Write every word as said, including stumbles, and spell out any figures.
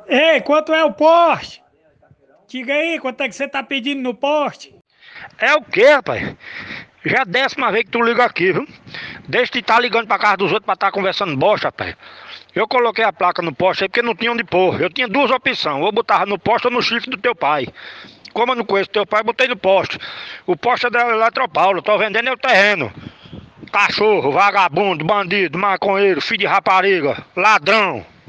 Ei, quanto é o poste? Diga aí, quanto é que você tá pedindo no poste? É o quê, rapaz? Já é a décima vez que tu liga aqui, viu? Deixa de estar ligando pra casa dos outros pra estar conversando bosta, rapaz. Eu coloquei a placa no poste aí porque não tinha onde pôr. Eu tinha duas opções, ou botava no poste ou no chifre do teu pai. Como eu não conheço teu pai, botei no poste. O poste é da Eletropaulo, tô vendendo é o terreno. Cachorro, vagabundo, bandido, maconheiro, filho de rapariga, ladrão.